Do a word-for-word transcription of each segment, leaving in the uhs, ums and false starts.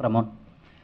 Ramón,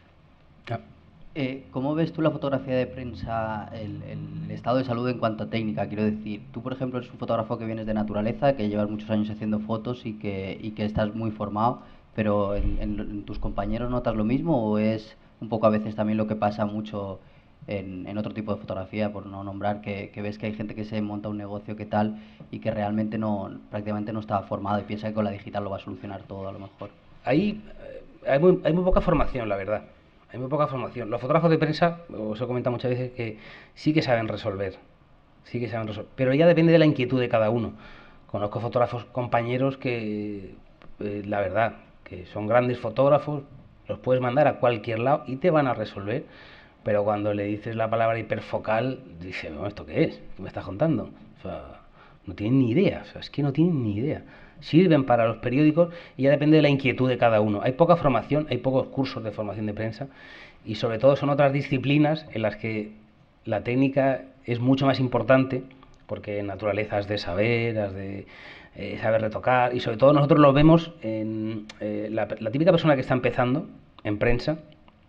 Ah, eh, ¿cómo ves tú la fotografía de prensa, el, el estado de salud en cuanto a técnica? Quiero decir, tú, por ejemplo, eres un fotógrafo que vienes de naturaleza, que llevas muchos años haciendo fotos y que, y que estás muy formado, pero ¿en, en- en tus compañeros notas lo mismo o es un poco a veces también lo que pasa mucho en, en otro tipo de fotografía, por no nombrar, que, que ves que hay gente que se monta un negocio que tal y que realmente no, prácticamente no está formado y piensa que con la digital lo va a solucionar todo a lo mejor? ahí eh, hay muy, hay muy poca formación, la verdad. Hay muy poca formación. Los fotógrafos de prensa, os he comentado muchas veces que sí que saben resolver. Sí que saben resolver. Pero ya depende de la inquietud de cada uno. Conozco fotógrafos compañeros que, eh, la verdad, que son grandes fotógrafos, los puedes mandar a cualquier lado y te van a resolver. Pero cuando le dices la palabra hiperfocal, dice, "No, ¿esto qué es? ¿Qué me estás contando?". O sea, no tienen ni idea. O sea, es que no tienen ni idea. Sirven para los periódicos y ya depende de la inquietud de cada uno. Hay poca formación, hay pocos cursos de formación de prensa y sobre todo son otras disciplinas en las que la técnica es mucho más importante porque en naturaleza has de saber, has de eh, saber retocar y sobre todo nosotros lo vemos en eh, la, la típica persona que está empezando en prensa,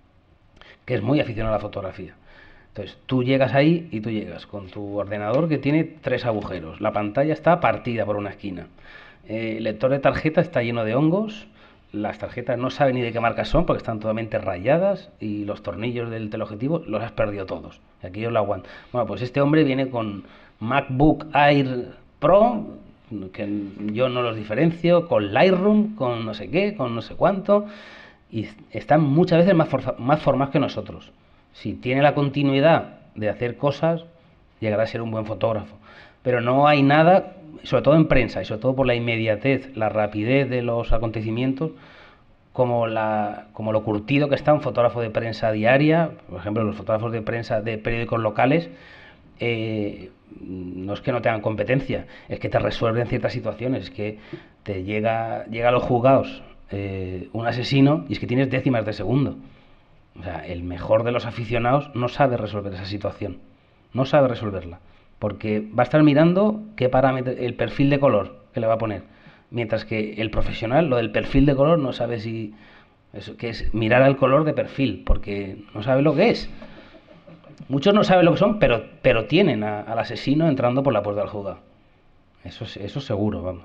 que es muy aficionado a la fotografía. Entonces, tú llegas ahí y tú llegas con tu ordenador que tiene tres agujeros. La pantalla está partida por una esquina. Eh, el lector de tarjeta está lleno de hongos. Las tarjetas no saben ni de qué marca son porque están totalmente rayadas y los tornillos del teleobjetivo los has perdido todos. Y aquí yo lo aguanto. Bueno, pues este hombre viene con MacBook Air Pro, que yo no los diferencio, con Lightroom, con no sé qué, con no sé cuánto, y están muchas veces más, forza, más formados que nosotros. Si tiene la continuidad de hacer cosas, llegará a ser un buen fotógrafo. Pero no hay nada, sobre todo en prensa, y sobre todo por la inmediatez, la rapidez de los acontecimientos, como, la, como lo curtido que está un fotógrafo de prensa diaria, por ejemplo, los fotógrafos de prensa de periódicos locales, eh, no es que no tengan competencia, es que te resuelven ciertas situaciones, es que te llega, llega a los juzgados eh, un asesino y es que tienes décimas de segundo. O sea, el mejor de los aficionados no sabe resolver esa situación, no sabe resolverla, porque va a estar mirando qué parámetro, el perfil de color que le va a poner, mientras que el profesional, lo del perfil de color, no sabe si eso que es mirar al color de perfil, porque no sabe lo que es. Muchos no saben lo que son, pero, pero tienen a, al asesino entrando por la puerta del juzgado. Eso, eso seguro, vamos.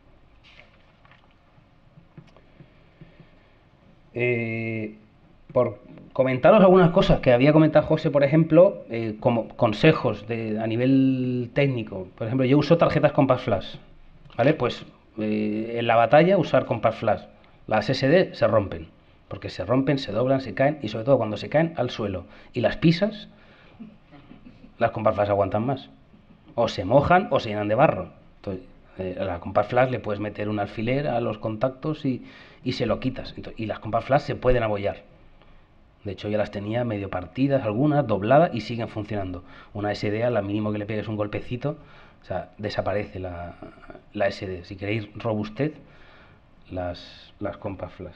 Eh, por comentaros algunas cosas que había comentado José, por ejemplo, eh, como consejos de, a nivel técnico. Por ejemplo, yo uso tarjetas Compact Flash, ¿vale? Pues eh, en la batalla usar Compact Flash. Las S D se rompen, porque se rompen, se doblan, se caen y sobre todo cuando se caen al suelo y las pisas, las Compact Flash aguantan más. O se mojan o se llenan de barro. Entonces, eh, a la Compact Flash le puedes meter un alfiler a los contactos y, y se lo quitas. Entonces, y las Compact Flash se pueden abollar. De hecho, ya las tenía medio partidas, algunas dobladas y siguen funcionando. Una S D, a la mínimo que le pegues un golpecito, o sea, desaparece la, la S D. Si queréis robustez, las, las Compact Flash.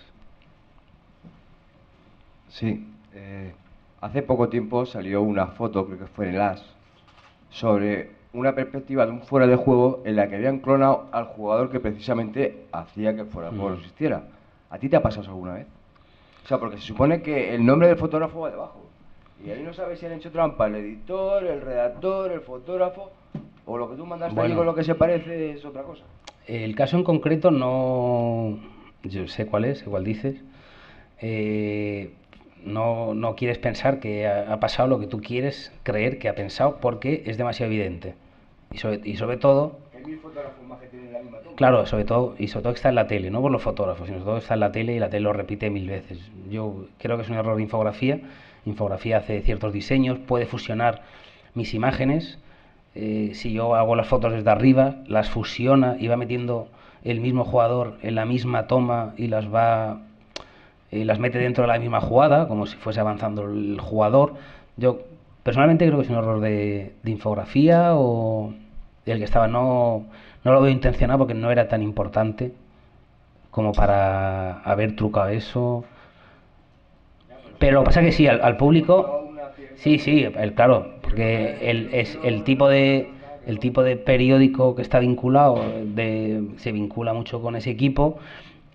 Sí, eh, hace poco tiempo salió una foto, creo que fue en el As, sobre una perspectiva de un fuera de juego en la que habían clonado al jugador que precisamente hacía que el fuera de juego no existiera. ¿A ti te ha pasado eso alguna vez? O sea, porque se supone que el nombre del fotógrafo va debajo. Y ahí no sabes si han hecho trampa el editor, el redactor, el fotógrafo, o lo que tú mandaste allí Bueno, con lo que se parece es otra cosa. el caso en concreto no... Yo sé cuál es, igual dices. Eh, no, no quieres pensar que ha, ha pasado lo que tú quieres creer que ha pensado porque es demasiado evidente. Y sobre, y sobre todo, Hay mil fotógrafos más que tienen la misma toma. claro, sobre todo, y sobre todo que está en la tele, no por los fotógrafos, sino sobre todo que está en la tele y la tele lo repite mil veces. Yo creo que es un error de infografía. Infografía hace ciertos diseños, puede fusionar mis imágenes. Eh, si yo hago las fotos desde arriba, las fusiona y va metiendo el mismo jugador en la misma toma y las va y las mete dentro de la misma jugada, como si fuese avanzando el jugador. Yo personalmente creo que es un error de, de infografía o del que estaba, no, no lo veo intencionado porque no era tan importante como para haber trucado eso. Pero lo que pasa es que sí, al, al público, sí, sí, el, claro, porque el, es el tipo de el tipo de periódico que está vinculado de, se vincula mucho con ese equipo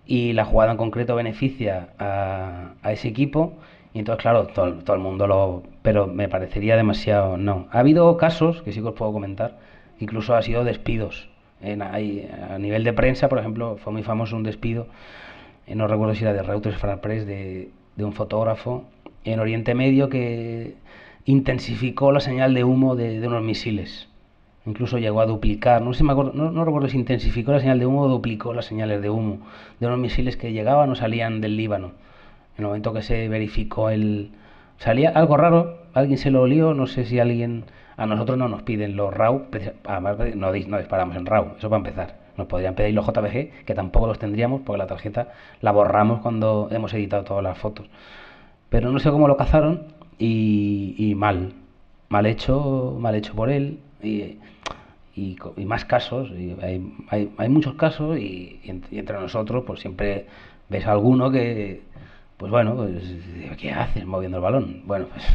y la jugada en concreto beneficia a, a ese equipo, y entonces claro, todo, todo el mundo lo... pero me parecería demasiado... no. Ha habido casos, que sí que os puedo comentar, que incluso ha sido despidos. En, hay, a nivel de prensa, por ejemplo, fue muy famoso un despido, eh, no recuerdo si era de Reuters France Press, de, de un fotógrafo en Oriente Medio que intensificó la señal de humo de, de unos misiles. Incluso llegó a duplicar, no sé, me acuerdo, no, no recuerdo si intensificó la señal de humo o duplicó las señales de humo de unos misiles que llegaban o salían del Líbano. En el momento que se verificó el... salía algo raro, alguien se lo olió, no sé si alguien... A nosotros no nos piden los RAW, además no, no disparamos en RAW, eso para empezar. Nos podrían pedir los J P G, que tampoco los tendríamos porque la tarjeta la borramos cuando hemos editado todas las fotos. Pero no sé cómo lo cazaron y, y mal, mal hecho, mal hecho por él. Y, y, y más casos, y hay, hay, hay muchos casos y, y entre nosotros pues siempre ves a alguno que, pues bueno, pues, ¿qué haces moviendo el balón? Bueno, pues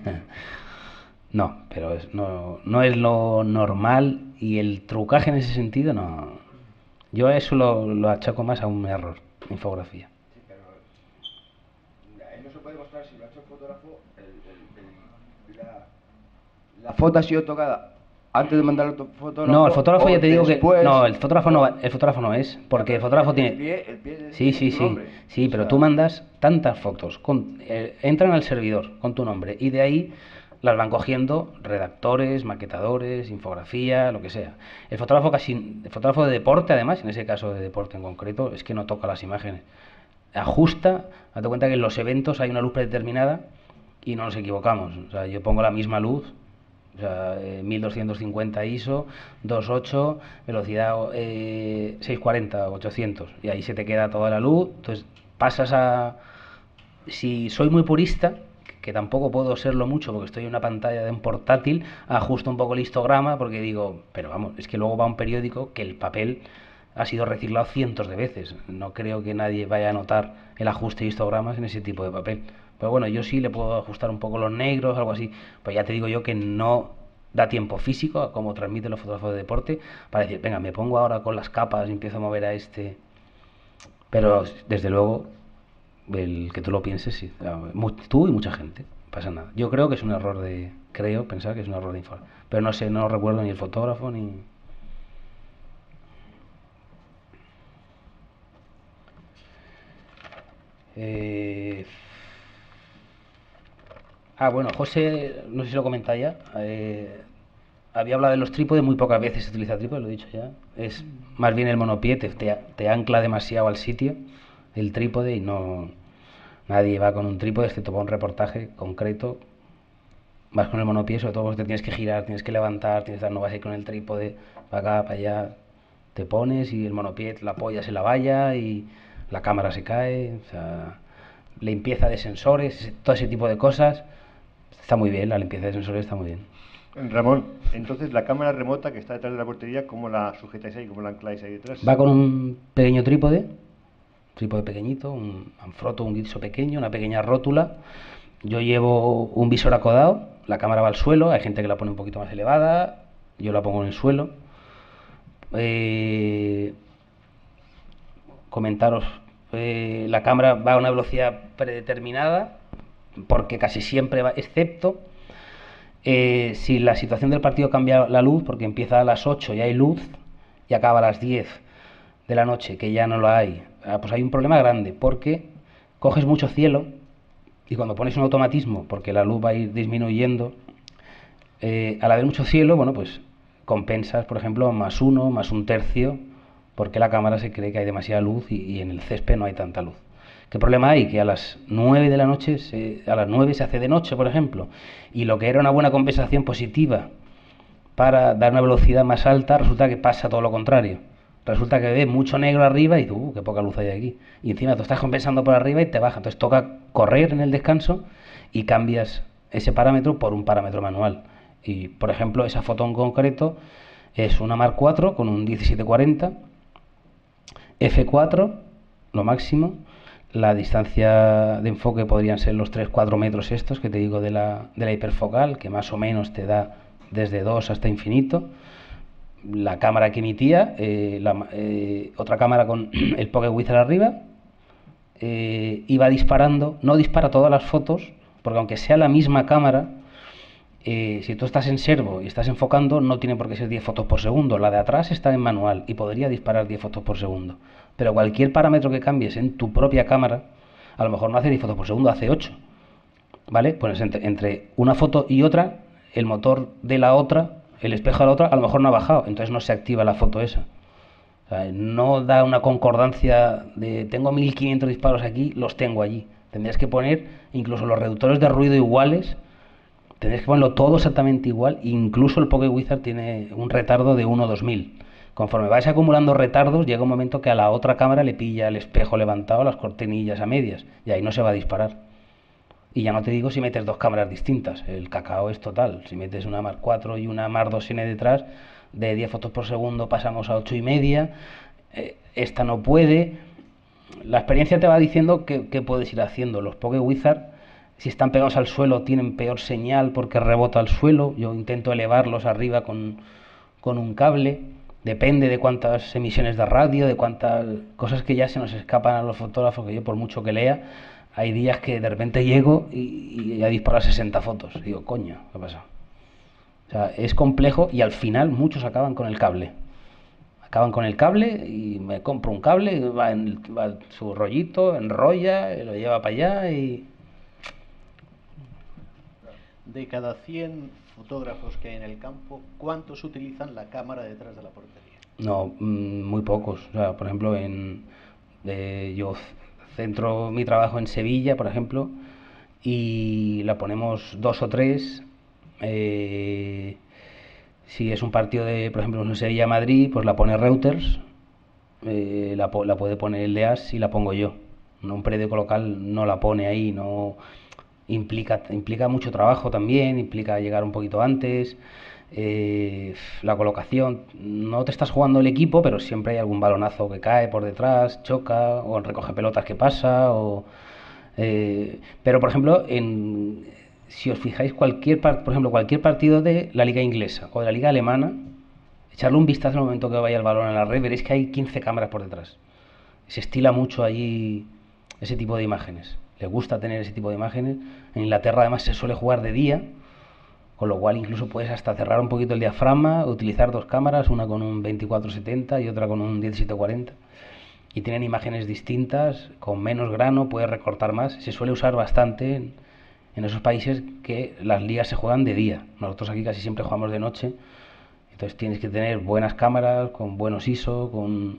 no, pero es, no, no es lo normal y el trucaje en ese sentido no. Yo a eso lo, lo achaco más a un error en infografía. Sí, pero ahí no se puede mostrar si lo ha hecho el fotógrafo, el, el, el, la, la foto ha sido tocada antes de mandar al fotógrafo. No, el fotógrafo ya te digo después, que no, el fotógrafo no, el fotógrafo no es, porque el fotógrafo el tiene pie, el pie sí, sí, sí, nombre. sí, O pero sea, tú mandas tantas fotos, con, eh, entran al servidor con tu nombre y de ahí las van cogiendo redactores, maquetadores, infografía, lo que sea. El fotógrafo casi, el fotógrafo de deporte, además, en ese caso de deporte en concreto, es que no toca las imágenes. Ajusta, date cuenta que en los eventos hay una luz predeterminada y no nos equivocamos. O sea, yo pongo la misma luz, o sea, eh, mil doscientos cincuenta I S O, dos punto ocho, velocidad eh, seiscientos cuarenta, ochocientos, y ahí se te queda toda la luz. Entonces pasas a... Si soy muy purista, que tampoco puedo serlo mucho porque estoy en una pantalla de un portátil, ajusto un poco el histograma porque digo, pero vamos, es que luego va un periódico que el papel ha sido reciclado cientos de veces. No creo que nadie vaya a notar el ajuste de histogramas en ese tipo de papel. Pero bueno, yo sí le puedo ajustar un poco los negros, algo así. Pues ya te digo yo que no da tiempo físico, a como transmiten los fotógrafos de deporte, para decir, venga, me pongo ahora con las capas y empiezo a mover a este. Pero desde luego, el que tú lo pienses, sí. Tú y mucha gente, no pasa nada. Yo creo que es un error de. Creo pensar que es un error de informe. Pero no sé, no recuerdo ni el fotógrafo ni. Eh... Ah, bueno, José, no sé si lo comentáis ya. Eh, había hablado de los trípodes, muy pocas veces se utiliza trípode, lo he dicho ya. Es más bien el monopié, te, te ancla demasiado al sitio el trípode y no. Nadie va con un trípode, excepto para un reportaje concreto. Vas con el monopié, sobre todo porque te tienes que girar, tienes que levantar, tienes que, no vas a ir con el trípode para acá, para allá. Te pones y el monopié la apoyas en la valla y la cámara se cae. O sea, limpieza de sensores, todo ese tipo de cosas. Está muy bien, la limpieza de sensores está muy bien. Ramón, entonces la cámara remota que está detrás de la portería, ¿cómo la sujetáis ahí? ¿Cómo la ancláis ahí detrás? Va con un pequeño trípode, trípode pequeñito, un manfrotto, un guiso pequeño, una pequeña rótula. Yo llevo un visor acodado, la cámara va al suelo, hay gente que la pone un poquito más elevada, yo la pongo en el suelo. Eh, comentaros, eh, la cámara va a una velocidad predeterminada, porque casi siempre va, excepto eh, si la situación del partido cambia la luz, porque empieza a las ocho y hay luz y acaba a las diez de la noche, que ya no lo hay, ah, pues hay un problema grande, porque coges mucho cielo y cuando pones un automatismo, porque la luz va a ir disminuyendo, eh, al haber mucho cielo, bueno, pues compensas, por ejemplo, más uno, más un tercio, porque la cámara se cree que hay demasiada luz y, y en el césped no hay tanta luz. ¿Qué problema hay? Que a las nueve de la noche, se, a las nueve se hace de noche, por ejemplo, y lo que era una buena compensación positiva para dar una velocidad más alta, resulta que pasa todo lo contrario. Resulta que ves mucho negro arriba y dices, uh, qué poca luz hay aquí. Y encima tú estás compensando por arriba y te baja. Entonces toca correr en el descanso y cambias ese parámetro por un parámetro manual. Y, por ejemplo, esa foto en concreto es una Mark cuatro con un diecisiete cuarenta, efe cuatro, lo máximo. La distancia de enfoque podrían ser los tres cuatro metros estos que te digo de la, de la hiperfocal, que más o menos te da desde dos hasta infinito. la cámara que emitía, eh, la, eh, otra cámara con el Pocket Wizard arriba, eh, iba disparando, no dispara todas las fotos, porque aunque sea la misma cámara, eh, si tú estás en servo y estás enfocando, no tiene por qué ser diez fotos por segundo, la de atrás está en manual y podría disparar diez fotos por segundo, pero cualquier parámetro que cambies en tu propia cámara, a lo mejor no hace diez fotos por segundo, hace ocho, ¿vale? Pues entre, entre una foto y otra, el motor de la otra, el espejo de la otra, a lo mejor no ha bajado, entonces no se activa la foto esa. O sea, no da una concordancia de tengo mil quinientos disparos aquí, los tengo allí. Tendrías que poner incluso los reductores de ruido iguales, tendrías que ponerlo todo exactamente igual, incluso el Pocket Wizard tiene un retardo de uno o dos mil. Conforme vais acumulando retardos, llega un momento que a la otra cámara le pilla el espejo levantado, las cortinillas a medias, y ahí no se va a disparar. Y ya no te digo si metes dos cámaras distintas, el cacao es total. Si metes una Mark cuatro y una Mark dos N detrás, de diez fotos por segundo pasamos a ocho y media, eh, esta no puede. La experiencia te va diciendo que, que puedes ir haciendo. Los Pocket Wizard, si están pegados al suelo, tienen peor señal porque rebota al suelo. Yo intento elevarlos arriba con, con un cable. Depende de cuántas emisiones de radio, de cuántas cosas que ya se nos escapan a los fotógrafos, que yo por mucho que lea, hay días que de repente llego y, y ya disparo sesenta fotos. Y digo, coño, ¿qué pasa? O sea, es complejo y al final muchos acaban con el cable. Acaban con el cable y me compro un cable, va en el, va su rollito, enrolla, lo lleva para allá y... De cada cien fotógrafos que hay en el campo, ¿cuántos utilizan la cámara detrás de la portería? No, muy pocos. O sea, por ejemplo, en, de, yo centro mi trabajo en Sevilla, por ejemplo, y la ponemos dos o tres. Eh, si es un partido de, por ejemplo, en Sevilla-Madrid, pues la pone Reuters, eh, la, la puede poner el de A S y la pongo yo. No, un periódico local no la pone ahí, no implica, implica mucho trabajo también, implica llegar un poquito antes, eh, la colocación, no te estás jugando el equipo, pero siempre hay algún balonazo que cae por detrás, choca, o en recoge pelotas que pasa, o, eh, pero por ejemplo, en... si os fijáis, cualquier por ejemplo, cualquier partido de la liga inglesa o de la liga alemana, echarle un vistazo en el momento que vaya el balón a la red, veréis que hay quince cámaras por detrás. Se estila mucho allí ese tipo de imágenes. Le gusta tener ese tipo de imágenes. En Inglaterra además se suele jugar de día, con lo cual incluso puedes hasta cerrar un poquito el diafragma, utilizar dos cámaras, una con un veinticuatro setenta y otra con un diecisiete cuarenta. Y tienen imágenes distintas, con menos grano, puedes recortar más. Se suele usar bastante en, en esos países que las ligas se juegan de día. Nosotros aquí casi siempre jugamos de noche. Entonces tienes que tener buenas cámaras, con buenos I S O, con...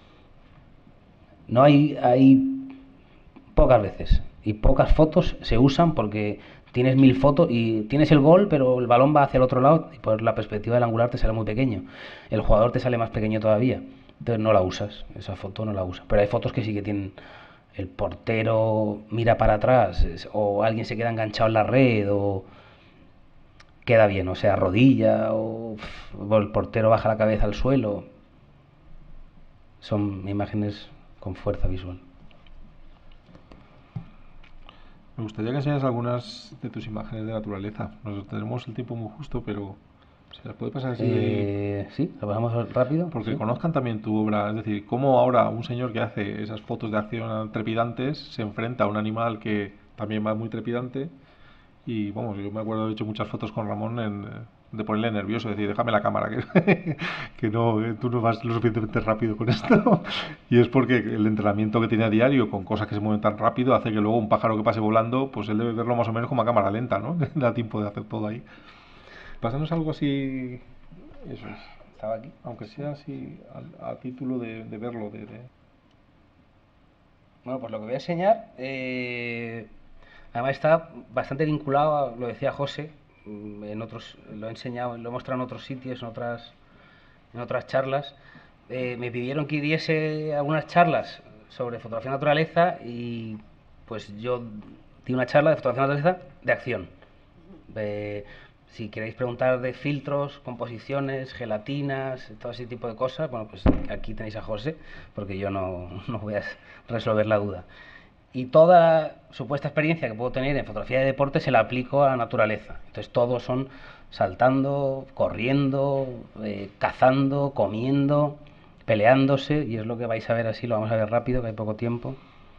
No hay, hay pocas veces y pocas fotos se usan porque tienes mil fotos y tienes el gol, pero el balón va hacia el otro lado y por la perspectiva del angular te sale muy pequeño. El jugador te sale más pequeño todavía. Entonces no la usas, esa foto no la usas. Pero hay fotos que sí que tienen... El portero mira para atrás o alguien se queda enganchado en la red o... queda bien, o sea, rodilla o, o el portero baja la cabeza al suelo. Son imágenes con fuerza visual. Me gustaría que enseñas algunas de tus imágenes de naturaleza. Nos tenemos el tiempo muy justo, pero ¿se las puede pasar así? Eh, sí, la pasamos rápido. Porque sí. Conozcan también tu obra, es decir, cómo ahora un señor que hace esas fotos de acción trepidantes se enfrenta a un animal que también va muy trepidante. Y vamos, yo me acuerdo, he hecho muchas fotos con Ramón en, de ponerle nervioso, decir, déjame la cámara, que, que no, tú no vas lo suficientemente rápido con esto. Y es porque el entrenamiento que tiene a diario con cosas que se mueven tan rápido hace que luego un pájaro que pase volando, pues él debe verlo más o menos como a cámara lenta, ¿no? Le da tiempo de hacer todo ahí. Pásanos algo así, eso es, Estaba aquí. aunque sea así a, a título de, de verlo. De, de... Bueno, pues lo que voy a enseñar... Eh... Además está bastante vinculado a, lo decía José, en otros, lo he enseñado, lo he mostrado en otros sitios, en otras, en otras charlas. Eh, me pidieron que diese algunas charlas sobre fotografía de naturaleza y pues yo di una charla de fotografía de naturaleza de acción. Eh, si queréis preguntar de filtros, composiciones, gelatinas, todo ese tipo de cosas, bueno, pues aquí tenéis a José, porque yo no, no voy a resolver la duda. y toda la supuesta experiencia que puedo tener en fotografía de deporte se la aplico a la naturaleza. Entonces todos son saltando, corriendo, eh, cazando, comiendo, peleándose, y es lo que vais a ver así, lo vamos a ver rápido, que hay poco tiempo.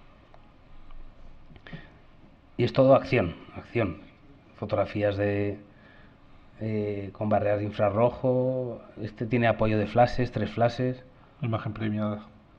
Y es todo acción, acción. Fotografías de eh, con barreras de infrarrojo. Este tiene apoyo de flashes, tres flashes. Imagen premiada.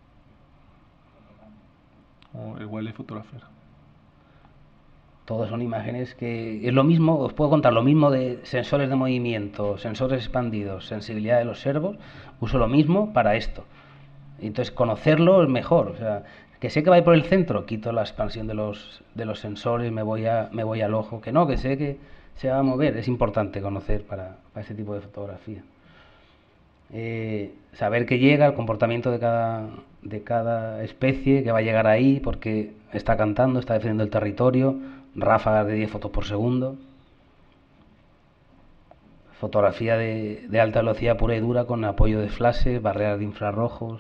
O el Wildlife Photographer. Todas son imágenes que es lo mismo, os puedo contar lo mismo de sensores de movimiento, sensores expandidos, sensibilidad de los servos, uso lo mismo para esto. Entonces conocerlo es mejor, o sea, que sé que va a ir por el centro, quito la expansión de los de los sensores, me voy a me voy al ojo, que no, que sé que se va a mover, es importante conocer para, para este tipo de fotografía. Eh, saber que llega, el comportamiento de cada de cada especie, que va a llegar ahí porque está cantando, está defendiendo el territorio, ráfagas de diez fotos por segundo. Fotografía de, de alta velocidad pura y dura con apoyo de flashes, barreras de infrarrojos.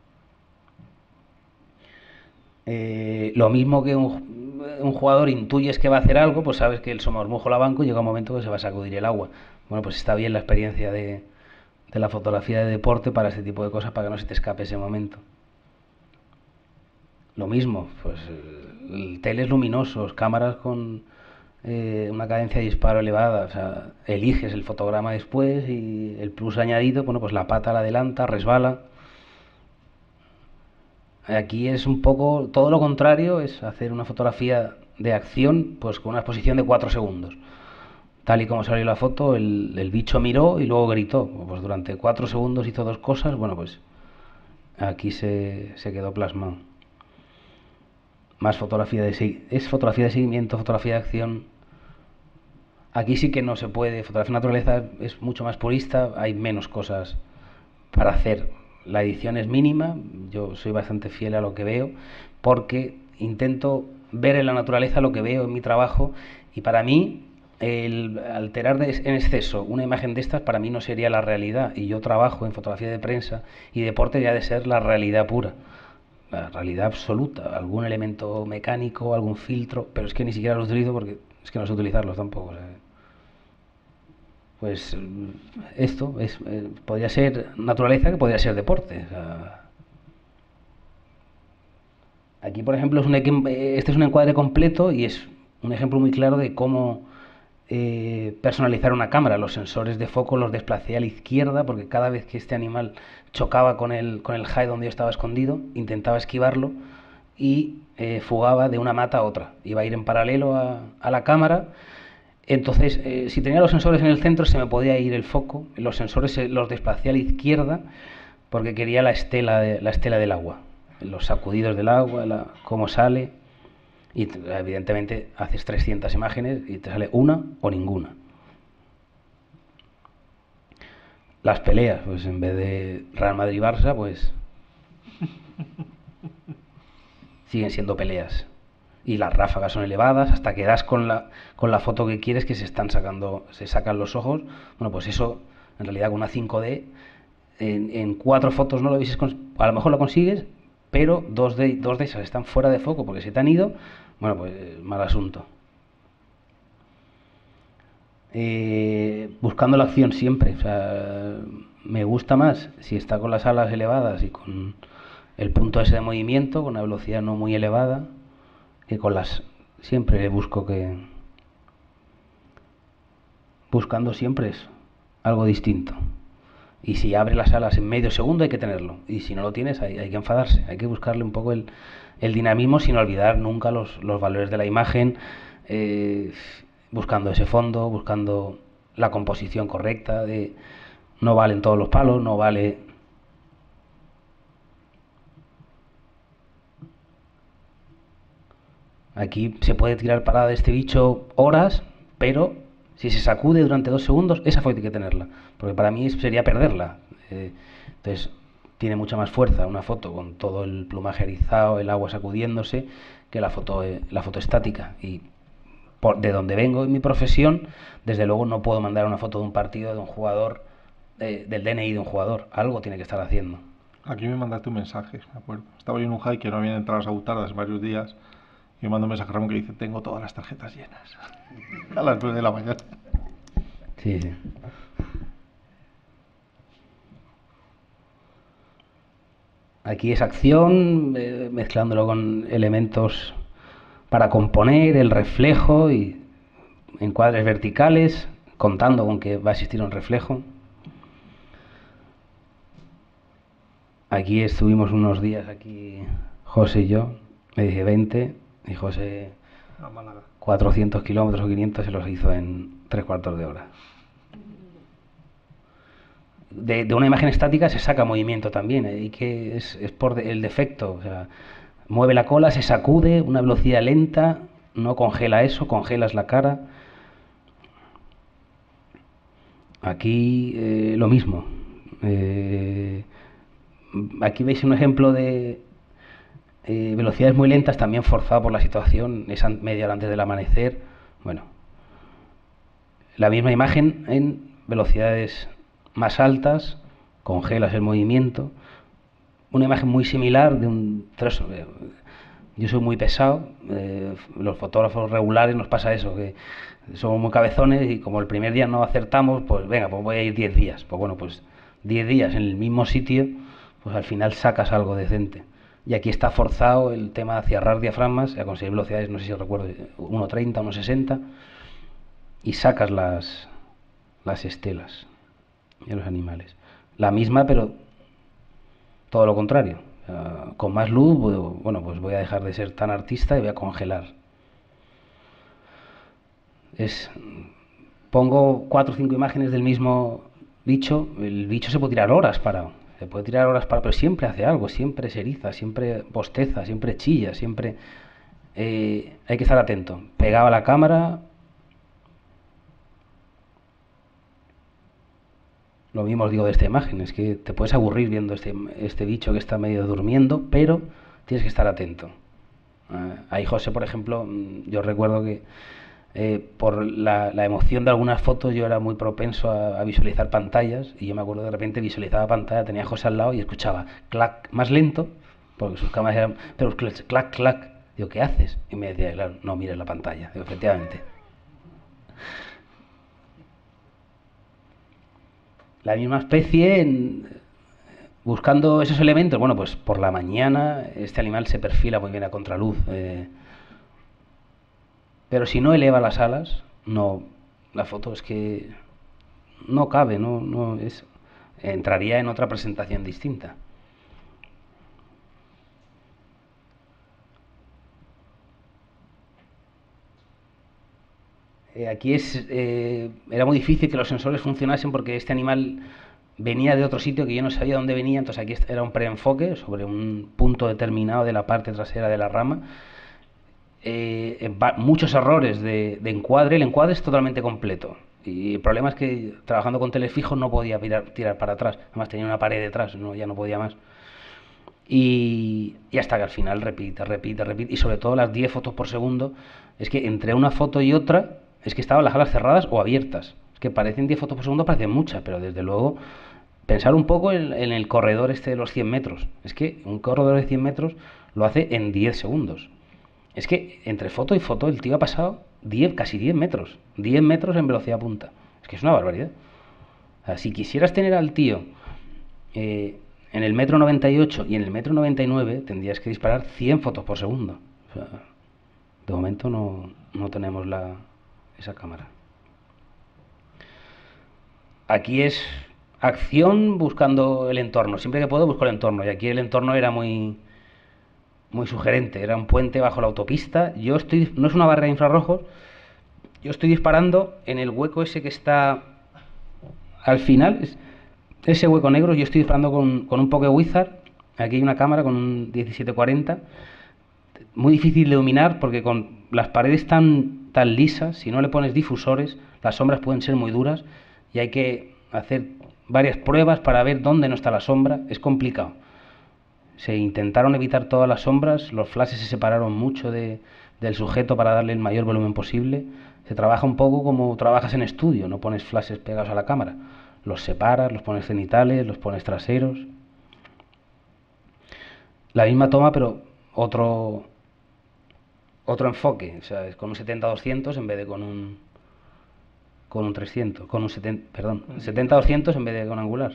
Eh, lo mismo que un, un jugador intuyes que va a hacer algo, pues sabes que el somormujo la banco y llega un momento que se va a sacudir el agua. Bueno, pues está bien la experiencia de, de la fotografía de deporte para este tipo de cosas, para que no se te escape ese momento. Lo mismo, pues el, teles luminosos, cámaras con eh, una cadencia de disparo elevada, o sea, eliges el fotograma después y el plus añadido, bueno, pues la pata la adelanta, resbala. Aquí es un poco todo lo contrario, es hacer una fotografía de acción pues con una exposición de cuatro segundos. Tal y como salió la foto, el, el bicho miró y luego gritó. Pues durante cuatro segundos hizo dos cosas, bueno, pues aquí se, se quedó plasmado. Más fotografía de es fotografía de seguimiento, fotografía de acción. Aquí sí que no se puede, fotografía de naturaleza es mucho más purista, hay menos cosas para hacer. La edición es mínima, yo soy bastante fiel a lo que veo, porque intento ver en la naturaleza lo que veo en mi trabajo, y para mí el alterar de, en exceso una imagen de estas para mí no sería la realidad, y yo trabajo en fotografía de prensa y deporte ya de ser la realidad pura, la realidad absoluta, algún elemento mecánico, algún filtro, pero es que ni siquiera los utilizo porque es que no sé utilizarlos tampoco, o sea, pues esto es, eh, podría ser naturaleza, que podría ser deporte. O sea, aquí, por ejemplo, es un, este es un encuadre completo y es un ejemplo muy claro de cómo eh, personalizar una cámara. Los sensores de foco los desplacé a la izquierda porque cada vez que este animal chocaba con el, con el high donde yo estaba escondido, intentaba esquivarlo y eh, fugaba de una mata a otra. Iba a ir en paralelo a, a la cámara. Entonces, eh, si tenía los sensores en el centro se me podía ir el foco, los sensores eh, los desplacé a la izquierda porque quería la estela, de, la estela del agua, los sacudidos del agua, la, cómo sale, y evidentemente haces trescientas imágenes y te sale una o ninguna. Las peleas, pues en vez de Real Madrid-Barça, pues siguen siendo peleas. Y las ráfagas son elevadas hasta que das con la, con la foto que quieres, que se están sacando, se sacan los ojos. Bueno, pues eso, en realidad con una cinco D, en, en cuatro fotos no lo hubieses, a lo mejor lo consigues, pero dos de, dos de esas están fuera de foco porque se te han ido. Bueno, pues mal asunto. Eh, buscando la acción siempre, o sea, me gusta más si está con las alas elevadas y con el punto ese de movimiento, con una velocidad no muy elevada, que con las, siempre busco que, buscando siempre es algo distinto, y si abre las alas en medio segundo hay que tenerlo, y si no lo tienes hay, hay que enfadarse, hay que buscarle un poco el, el dinamismo sin olvidar nunca los, los valores de la imagen, eh, buscando ese fondo, buscando la composición correcta, de no valen todos los palos, no vale. Aquí se puede tirar parada de este bicho horas, pero si se sacude durante dos segundos, esa foto hay que tenerla, porque para mí sería perderla. Eh, entonces, tiene mucha más fuerza una foto con todo el plumaje erizado, el agua sacudiéndose, que la foto, eh, la foto estática. Y por, de donde vengo en mi profesión, desde luego no puedo mandar una foto de un partido, de un jugador, eh, del D N I de un jugador. Algo tiene que estar haciendo. Aquí me mandaste un mensaje, me acuerdo. Estaba yo en un hike que no habían entrado las agutardas varios días. Me manda un mensaje Ramón que dice, tengo todas las tarjetas llenas. A las nueve de la mañana. Sí, sí. Aquí es acción, eh, mezclándolo con elementos para componer, el reflejo y encuadres verticales, contando con que va a existir un reflejo. Aquí estuvimos unos días, aquí José y yo, me dije veinte, y José A Málaga. cuatrocientos kilómetros o quinientos se los hizo en tres cuartos de hora. De, de una imagen estática se saca movimiento también, ¿eh? Y que es, es por de, el defecto, o sea, mueve la cola, se sacude, una velocidad lenta, no congela eso, congelas la cara. Aquí eh, lo mismo. Eh, aquí veis un ejemplo de eh, velocidades muy lentas, también forzado por la situación, es media hora antes del amanecer. Bueno, la misma imagen en velocidades más altas, congelas el movimiento. Una imagen muy similar de un trozo. Yo soy muy pesado, eh, los fotógrafos regulares nos pasa eso, que somos muy cabezones y como el primer día no acertamos, pues venga, pues voy a ir diez días. Pues bueno, pues diez días en el mismo sitio, pues al final sacas algo decente. Y aquí está forzado el tema de cerrar diafragmas, a conseguir velocidades, no sé si recuerdo, uno treinta, uno sesenta, y sacas las, las estelas de los animales. La misma, pero todo lo contrario. Uh, con más luz, bueno, pues voy a dejar de ser tan artista y voy a congelar. Es, pongo cuatro o cinco imágenes del mismo bicho, el bicho se puede tirar horas parado, se puede tirar horas parado, pero siempre hace algo, siempre se eriza, siempre bosteza, siempre chilla, siempre eh, hay que estar atento. Pegaba la cámara. Lo mismo os digo de esta imagen, es que te puedes aburrir viendo este, este bicho que está medio durmiendo, pero tienes que estar atento. Uh, ahí José, por ejemplo, yo recuerdo que eh, por la, la emoción de algunas fotos yo era muy propenso a, a visualizar pantallas, y yo me acuerdo de repente visualizaba pantalla, tenía a José al lado y escuchaba clac, más lento, porque sus cámaras eran, pero clac, clac. Digo, ¿qué haces? Y me decía, claro, no mires la pantalla. Digo, efectivamente. La misma especie, en, buscando esos elementos, bueno, pues por la mañana este animal se perfila muy bien a contraluz, eh, pero si no eleva las alas, no, la foto es que no cabe, no, no es, entraría en otra presentación distinta. Eh, aquí es, eh, era muy difícil que los sensores funcionasen porque este animal venía de otro sitio que yo no sabía dónde venía, entonces aquí era un preenfoque sobre un punto determinado de la parte trasera de la rama. Eh, muchos errores de, de encuadre, el encuadre es totalmente completo y el problema es que trabajando con telefijos no podía tirar, tirar para atrás, además tenía una pared detrás, no, ya no podía más. Y, y hasta que al final repite, repite, repite, y sobre todo las diez fotos por segundo, es que entre una foto y otra es que estaban las alas cerradas o abiertas. Es que parecen diez fotos por segundo, parecen muchas, pero desde luego pensar un poco en, en el corredor este de los cien metros. Es que un corredor de cien metros lo hace en diez segundos. Es que entre foto y foto el tío ha pasado diez, casi diez metros. diez metros en velocidad punta. Es que es una barbaridad. O sea, si quisieras tener al tío eh, en el metro noventa y ocho y en el metro noventa y nueve, tendrías que disparar cien fotos por segundo. O sea, de momento no, no tenemos la... esa cámara. Aquí es acción buscando el entorno. Siempre que puedo busco el entorno. Y aquí el entorno era muy muy sugerente. Era un puente bajo la autopista. Yo estoy, no es una barra de infrarrojos. Yo estoy disparando en el hueco ese que está al final. Ese hueco negro. Yo estoy disparando con, con un Poké Wizard. Aquí hay una cámara con un diecisiete cuarenta. Muy difícil de iluminar porque con las paredes tan tan lisas, si no le pones difusores, las sombras pueden ser muy duras y hay que hacer varias pruebas para ver dónde no está la sombra. Es complicado. Se intentaron evitar todas las sombras, los flashes se separaron mucho de, del sujeto para darle el mayor volumen posible. Se trabaja un poco como trabajas en estudio, no pones flashes pegados a la cámara. Los separas, los pones cenitales, los pones traseros. La misma toma, pero otro... otro enfoque, o sea, es con un setenta doscientos en vez de con un con un trescientos, con un setenta, perdón, setenta doscientos en vez de con angular.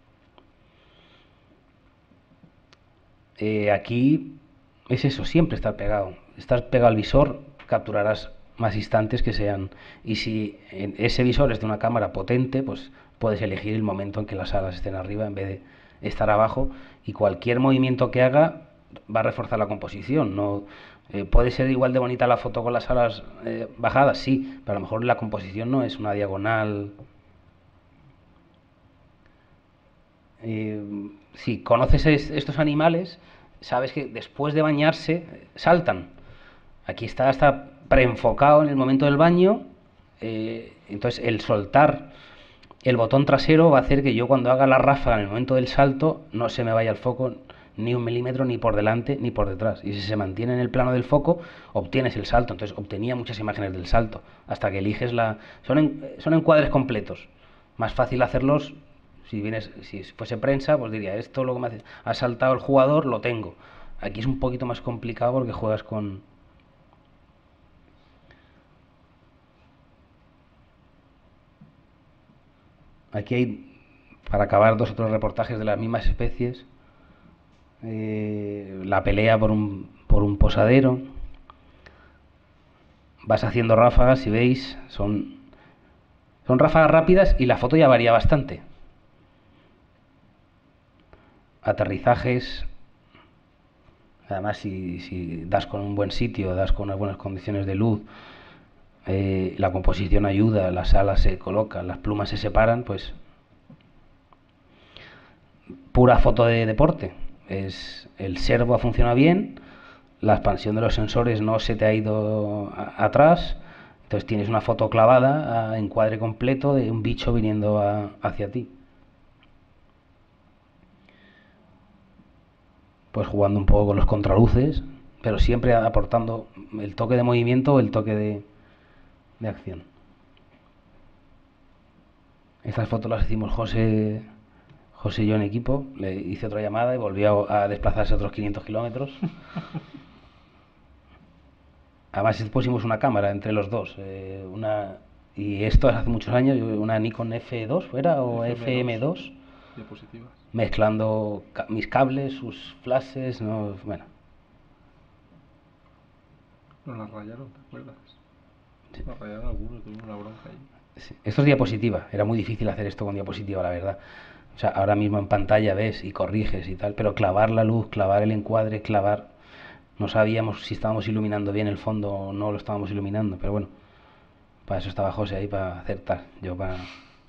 Eh, aquí es eso, siempre estar pegado. Estás pegado al visor, capturarás más instantes que sean. Y si ese visor es de una cámara potente, pues puedes elegir el momento en que las alas estén arriba en vez de estar abajo. Y cualquier movimiento que haga va a reforzar la composición. No eh, puede ser igual de bonita la foto con las alas eh, bajadas, sí, pero a lo mejor la composición no es una diagonal. Eh, si conoces es, estos animales, sabes que después de bañarse saltan. Aquí está está preenfocado en el momento del baño, eh, entonces el soltar el botón trasero va a hacer que yo cuando haga la ráfaga en el momento del salto no se me vaya el foco ni un milímetro ni por delante ni por detrás. Y si se mantiene en el plano del foco, obtienes el salto. Entonces obtenía muchas imágenes del salto hasta que eliges la... Son, en, son encuadres completos. Más fácil hacerlos... Si vienes, si fuese prensa, pues diría, esto lo que me hace, ha saltado el jugador, lo tengo. Aquí es un poquito más complicado porque juegas con... Aquí hay, para acabar, dos otros reportajes de las mismas especies. Eh, la pelea por un, por un posadero. Vas haciendo ráfagas, si veis, son, son ráfagas rápidas y la foto ya varía bastante. Aterrizajes, además si, si das con un buen sitio, das con unas buenas condiciones de luz, eh, la composición ayuda, las alas se colocan, las plumas se separan, pues pura foto de deporte. Es, el servo ha funcionado bien, la expansión de los sensores no se te ha ido a, atrás, entonces tienes una foto clavada a encuadre completo de un bicho viniendo a, hacia ti. Pues jugando un poco con los contraluces, pero siempre aportando el toque de movimiento o el toque de, de acción. Estas fotos las hicimos José, José y yo en equipo. Le hice otra llamada y volvió a, a desplazarse otros quinientos kilómetros. Además pusimos una cámara entre los dos, eh, una y esto hace muchos años, una Nikon F dos fuera o F M dos. Diapositivas. Mezclando ca mis cables, sus flashes, no, bueno. Nos las rayaron, ¿te acuerdas? Sí. Nos rayaron algunos, tuvimos una bronca ahí. Sí. Esto es diapositiva, era muy difícil hacer esto con diapositiva, la verdad. O sea, ahora mismo en pantalla ves y corriges y tal, pero clavar la luz, clavar el encuadre, clavar... No sabíamos si estábamos iluminando bien el fondo o no lo estábamos iluminando, pero bueno, para eso estaba José ahí, para acertar, yo para...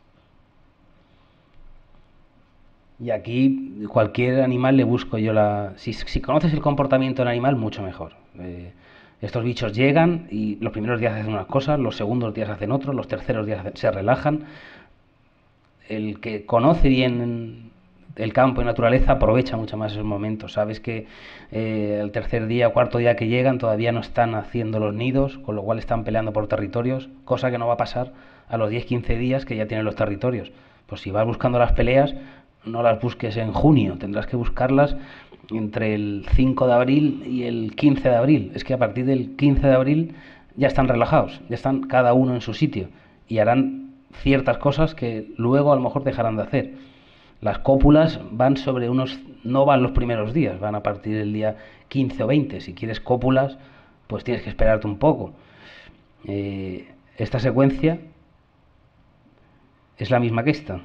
Y aquí cualquier animal le busco yo la... Si, si conoces el comportamiento del animal, mucho mejor. Eh, estos bichos llegan y los primeros días hacen unas cosas, los segundos días hacen otros, los terceros días se relajan. El que conoce bien el campo y naturaleza aprovecha mucho más esos momentos. Sabes que eh, el tercer día o cuarto día que llegan todavía no están haciendo los nidos, con lo cual están peleando por territorios, cosa que no va a pasar a los diez quince días que ya tienen los territorios. Pues si vas buscando las peleas, no las busques en junio, tendrás que buscarlas entre el cinco de abril y el quince de abril. Es que a partir del quince de abril ya están relajados, ya están cada uno en su sitio y harán ciertas cosas que luego a lo mejor dejarán de hacer. Las cópulas van sobre unos... no van los primeros días, van a partir del día quince o veinte. Si quieres cópulas, pues tienes que esperarte un poco. Eh, esta secuencia es la misma que esta.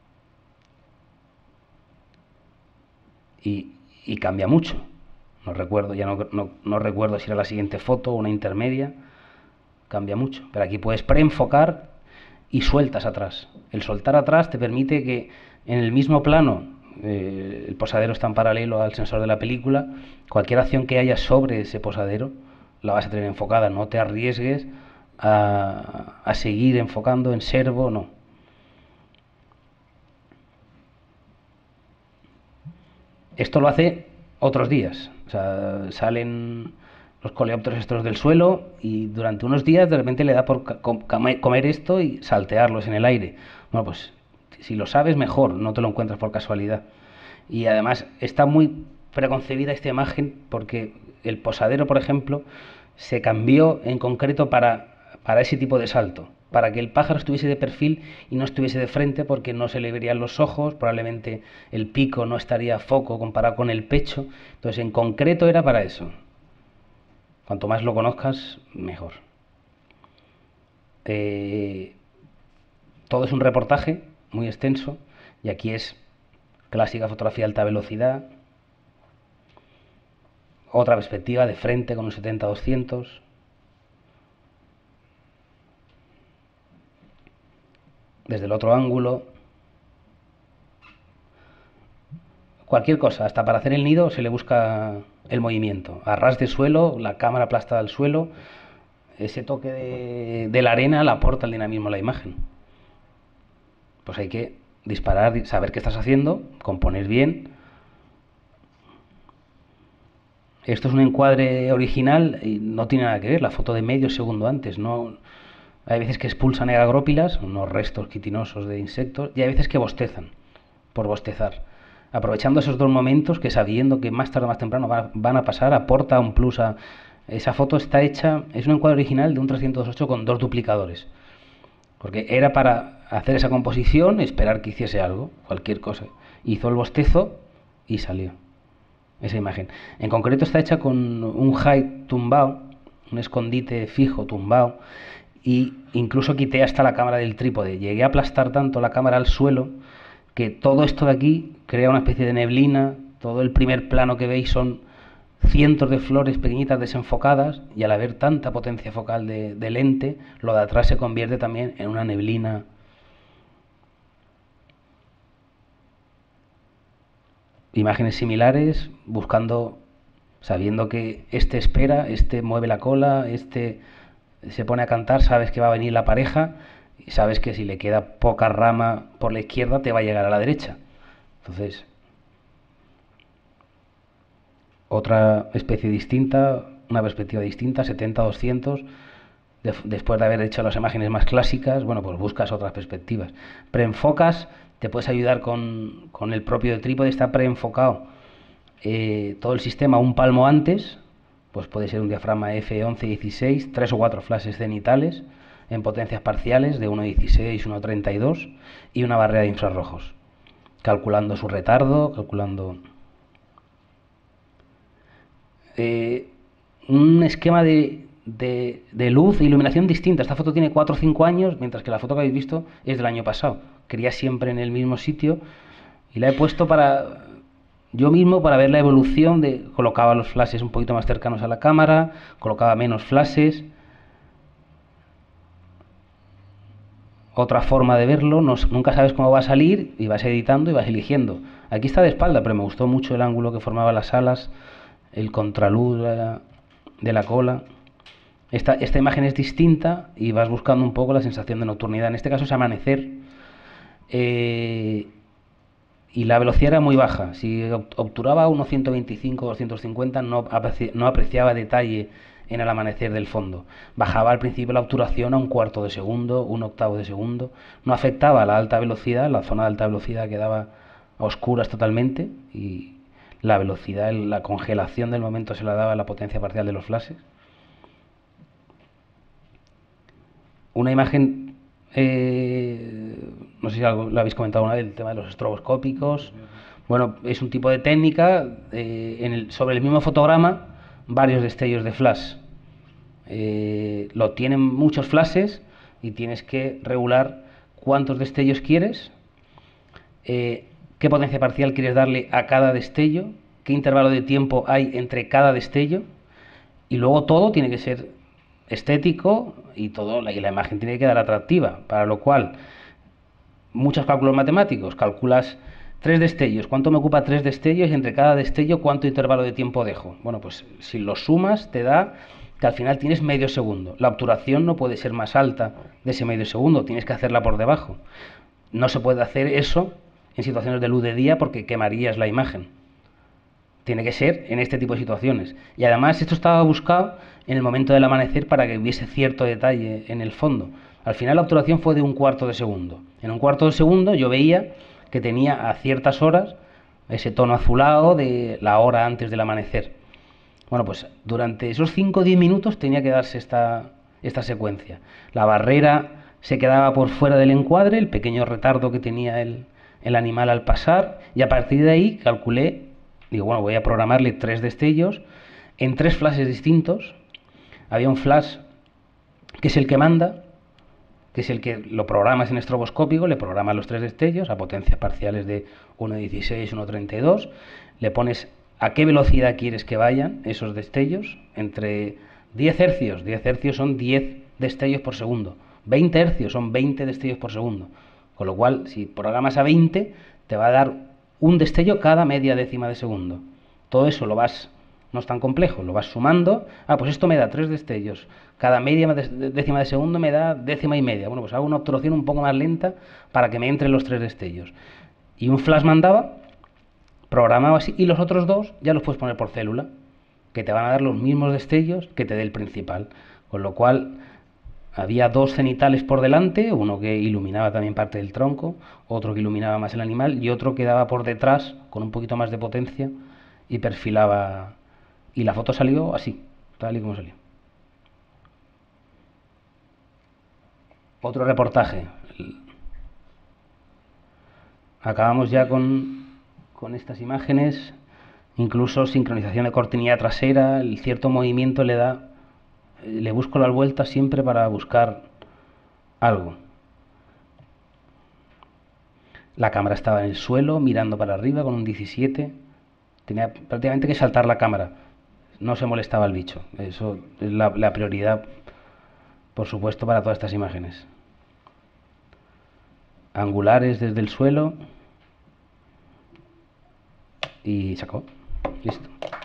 Y, y cambia mucho. No recuerdo, ya no, no, no recuerdo si era la siguiente foto o una intermedia. Cambia mucho. Pero aquí puedes preenfocar y sueltas atrás. El soltar atrás te permite que en el mismo plano, eh, el posadero está en paralelo al sensor de la película, cualquier acción que haya sobre ese posadero la vas a tener enfocada. No te arriesgues a, a seguir enfocando en servo, no. Esto lo hace otros días. O sea, salen los coleópteros estos del suelo y durante unos días de repente le da por comer esto y saltearlos en el aire. Bueno, pues si lo sabes mejor, no te lo encuentras por casualidad. Y además está muy preconcebida esta imagen porque el posadero, por ejemplo, se cambió en concreto para, para ese tipo de salto, para que el pájaro estuviese de perfil y no estuviese de frente, porque no se le verían los ojos, probablemente el pico no estaría a foco comparado con el pecho. Entonces, en concreto era para eso. Cuanto más lo conozcas, mejor. Eh, todo es un reportaje muy extenso, y aquí es clásica fotografía a alta velocidad, otra perspectiva de frente con un setenta doscientos, desde el otro ángulo, cualquier cosa, hasta para hacer el nido se le busca el movimiento, a ras de suelo, la cámara aplastada al suelo, ese toque de, de la arena le aporta el dinamismo a la imagen. Pues hay que disparar, saber qué estás haciendo, componer bien. Esto es un encuadre original y no tiene nada que ver, la foto de medio segundo antes. No, hay veces que expulsan agrópilas, unos restos quitinosos de insectos, y hay veces que bostezan, por bostezar. Aprovechando esos dos momentos que, sabiendo que más tarde o más temprano van a, van a pasar, aporta un plus a... Esa foto está hecha, es un encuadre original de un trescientos ocho con dos duplicadores, porque era para hacer esa composición, esperar que hiciese algo, cualquier cosa. Hizo el bostezo y salió esa imagen. En concreto está hecha con un hide tumbado, un escondite fijo tumbado, y incluso quité hasta la cámara del trípode. Llegué a aplastar tanto la cámara al suelo que todo esto de aquí crea una especie de neblina. Todo el primer plano que veis son cientos de flores pequeñitas desenfocadas, y al haber tanta potencia focal de, de lente, lo de atrás se convierte también en una neblina. Imágenes similares, buscando, sabiendo que este espera, este mueve la cola, este se pone a cantar, sabes que va a venir la pareja y sabes que si le queda poca rama por la izquierda te va a llegar a la derecha. Entonces, otra especie distinta, una perspectiva distinta, setenta doscientos, de, después de haber hecho las imágenes más clásicas, bueno, pues buscas otras perspectivas. Preenfocas, te puedes ayudar con, con el propio trípode, está preenfocado eh, todo el sistema un palmo antes, pues puede ser un diafragma F once dieciséis, tres o cuatro flashes cenitales en potencias parciales de uno dieciséis, uno treinta y dos y una barrera de infrarrojos, calculando su retardo, calculando... Eh, un esquema de, de, de luz e iluminación distinta. Esta foto tiene cuatro o cinco años, mientras que la foto que habéis visto es del año pasado. Quería siempre en el mismo sitio y la he puesto para yo mismo, para ver la evolución de... Colocaba los flashes un poquito más cercanos a la cámara, colocaba menos flashes. Otra forma de verlo, no, nunca sabes cómo va a salir y vas editando y vas eligiendo. Aquí está de espalda, pero me gustó mucho el ángulo que formaba las alas, el contraluz de la, de la cola. Esta, esta imagen es distinta y vas buscando un poco la sensación de nocturnidad. En este caso es amanecer. Eh, y la velocidad era muy baja. Si obturaba unos ciento veinticinco, doscientos cincuenta, no, apreci no apreciaba detalle en el amanecer del fondo. Bajaba al principio la obturación a un cuarto de segundo, un octavo de segundo. No afectaba a la alta velocidad, la zona de alta velocidad quedaba a oscuras totalmente y la velocidad, la congelación del momento se la daba la potencia parcial de los flashes. Una imagen, eh, no sé si algo, lo habéis comentado una vez, el tema de los estroboscópicos. Bueno, es un tipo de técnica, eh, en el, sobre el mismo fotograma, varios destellos de flash. Eh, lo tienen muchos flashes y tienes que regular cuántos destellos quieres, eh, qué potencia parcial quieres darle a cada destello, qué intervalo de tiempo hay entre cada destello, y luego todo tiene que ser estético y todo, y la imagen tiene que quedar atractiva, para lo cual muchos cálculos matemáticos. Calculas tres destellos, cuánto me ocupa tres destellos, y entre cada destello cuánto intervalo de tiempo dejo. Bueno, pues si lo sumas te da que al final tienes medio segundo. La obturación no puede ser más alta de ese medio segundo, tienes que hacerla por debajo. No se puede hacer eso en situaciones de luz de día porque quemarías la imagen. Tiene que ser en este tipo de situaciones. Y además esto estaba buscado en el momento del amanecer para que hubiese cierto detalle en el fondo. Al final la obturación fue de un cuarto de segundo. En un cuarto de segundo yo veía que tenía a ciertas horas ese tono azulado de la hora antes del amanecer. Bueno, pues durante esos cinco o diez minutos tenía que darse esta, esta secuencia. La barrera se quedaba por fuera del encuadre, el pequeño retardo que tenía el, el animal al pasar, y a partir de ahí calculé, digo, bueno, voy a programarle tres destellos en tres flashes distintos. Había un flash que es el que manda, que es el que lo programas en estroboscópico, le programas los tres destellos a potencias parciales de uno punto dieciséis, uno punto treinta y dos, le pones a qué velocidad quieres que vayan esos destellos, entre diez hercios, diez hercios son diez destellos por segundo, veinte hercios son veinte destellos por segundo, con lo cual si programas a veinte te va a dar un destello cada media décima de segundo. Todo eso lo vas, no es tan complejo, lo vas sumando. Ah, pues esto me da tres destellos, cada media décima de segundo me da décima y media. Bueno, pues hago una obturación un poco más lenta para que me entren los tres destellos. Y un flash mandaba, programaba así, y los otros dos ya los puedes poner por célula, que te van a dar los mismos destellos que te dé el principal. Con lo cual había dos cenitales por delante, uno que iluminaba también parte del tronco, otro que iluminaba más el animal y otro que daba por detrás con un poquito más de potencia y perfilaba. Y la foto salió así, tal y como salió. Otro reportaje. Acabamos ya con, con estas imágenes, incluso sincronización de cortinilla trasera, el cierto movimiento le da, le busco las vueltas siempre para buscar algo. La cámara estaba en el suelo, mirando para arriba con un diecisiete, tenía prácticamente que saltar la cámara, no se molestaba el bicho, eso es la, la prioridad, por supuesto, para todas estas imágenes. Angulares desde el suelo y se acabó, listo.